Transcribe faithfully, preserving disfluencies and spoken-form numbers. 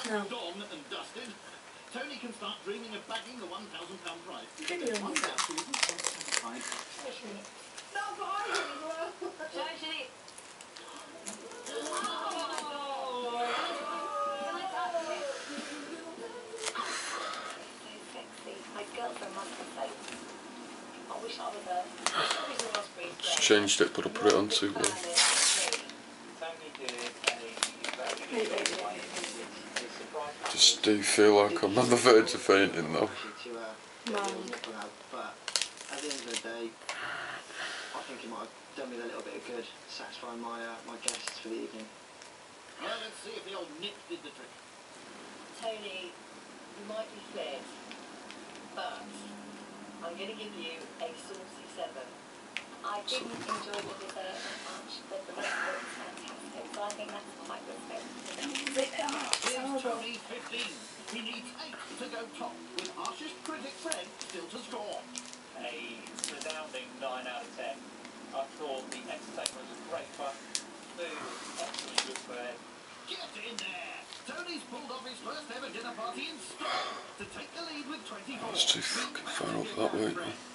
No. Done and dusted, Tony can start dreaming of bagging the one thousand pound prize. Video. One doubt she isn't quite satisfied. No, but I did as well. Josie. My girlfriend must have said, I wish I was a... Just changed it, but I put it on too low. Just do feel like I'm on the verge of fainting though. But at the end of the day, I think it might have done me a little bit of good, satisfying my uh, my guests for the evening. Well, let's see if the old Nick did the trick. Tony, you might be flat, but I'm going to give you a saucy seven. I didn't enjoy the dessert that much, but the rest of it was fantastic, so I think that's quite good. Here's Tony fifteen. He needs eight to go top, with harshest critic Fred still to score. A resounding nine out of ten. I thought the entertainment was great fun. Food was excellent good bread. Get in there! Tony's pulled off his first ever dinner party in style to take the lead with twenty-four. It's too fucking far off that way.